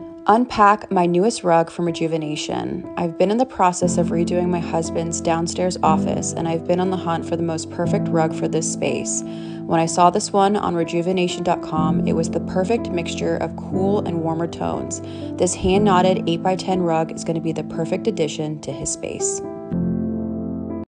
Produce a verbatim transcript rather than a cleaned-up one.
Unpack my newest rug from Rejuvenation. I've been in the process of redoing my husband's downstairs office, and I've been on the hunt for the most perfect rug for this space. When I saw this one on rejuvenation dot com, it was the perfect mixture of cool and warmer tones. This hand-knotted eight by ten rug is going to be the perfect addition to his space.